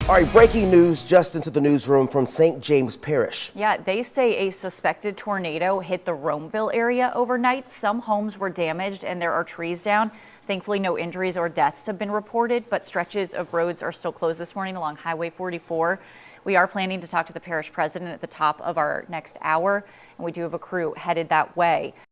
All right, breaking news just into the newsroom from St. James Parish. Yeah, they say a suspected tornado hit the Romeville area overnight. Some homes were damaged and there are trees down. Thankfully, no injuries or deaths have been reported, but stretches of roads are still closed this morning along Highway 44. We are planning to talk to the parish president at the top of our next hour, and we do have a crew headed that way.